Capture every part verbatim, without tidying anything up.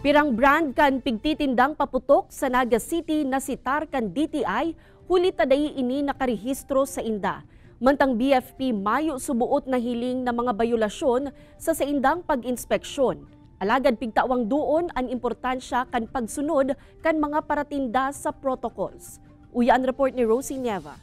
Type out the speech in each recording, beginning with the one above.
Pirang brand kan pigtitindang paputok sa Naga City na si Tar kan D T I, huli taday ini nakarehistro sa inda. Mantang B F P mayo subuot na hiling na mga bayulasyon sa saindang pag-inspeksyon. Alagad pigtawang doon ang importansya kan pagsunod kan mga paratinda sa protocols. Uyan report ni Rosie Nieva.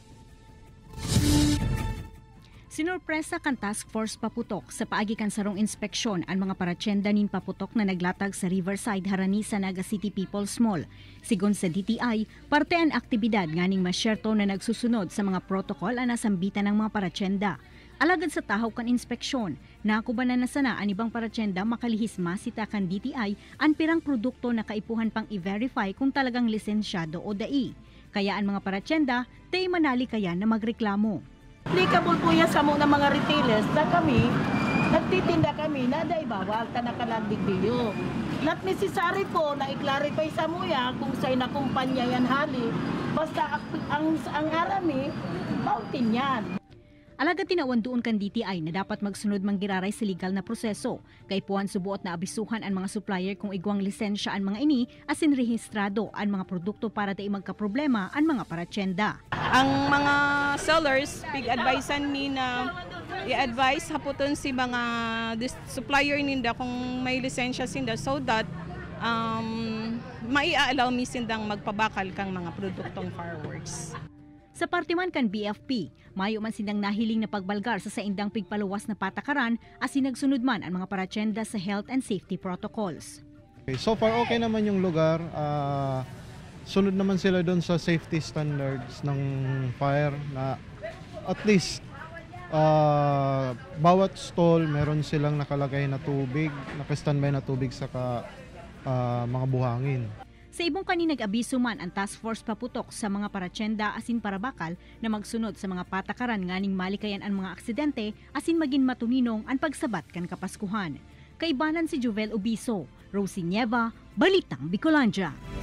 Sinurpresa kan task force paputok sa paagi kan sarong inspeksyon ang mga paratyenda nin paputok na naglatag sa Riverside Harani sa Naga City People's Mall. Sigon sa D T I, parte ang aktibidad nganing masyerto na nagsusunod sa mga protokol ang nasambitan ng mga paratyenda. Alagad sa tahaw kan inspeksyon, nakubanan na sana ang ibang paratyenda makalihis masita kan D T I ang pirang produkto na kaipuhan pang i-verify kung talagang lisensyado o dai. Kaya ang mga paratyenda, tay manali kaya na magreklamo. Applicable po yan sa mga, mga retailers na kami, nagtitinda kami na dahil bawal ta nakalandig biyo. Not necessary po na i-clarify sa muya kung sa'y na kumpanya yan hali. Basta ang, ang arami, mountain yan. Alagad tinawan doon kan D T I na dapat magsunod manggiraray sa legal na proseso. Kay puan subuot na abisuhan ang mga supplier kung igwang lisensya ang mga ini asin rehistrado ang mga produkto para di magkaproblema ang mga paratyenda. Ang mga sellers, pig-advisean mi na i-advise haputon si mga supplier ninda kung may lisensya sinda so that um, mai-allow mi sindang magpabakal kang mga produktong fireworks. Sa parte man kan B F P, mayo man sindang nahiling na pagbalgar sa saindang pigpaluwas na patakaran as sinagsunod man ang mga paratyenda sa health and safety protocols. Okay, so far okay naman yung lugar. Uh, sunod naman sila doon sa safety standards ng fire na at least uh, bawat stall meron silang nakalagay na tubig, naka-standby na tubig sa ka, uh, mga buhangin. Sa ibong kaninag abiso man ang task force paputok sa mga paratyenda asin parabakal na magsunod sa mga patakaran nganing malikayan ang mga aksidente asin maging matuninong ang pagsabat kan Kapaskuhan. Kaibanan si Jovel Obiso, Rosie Nieva, Balitang Bicolandia.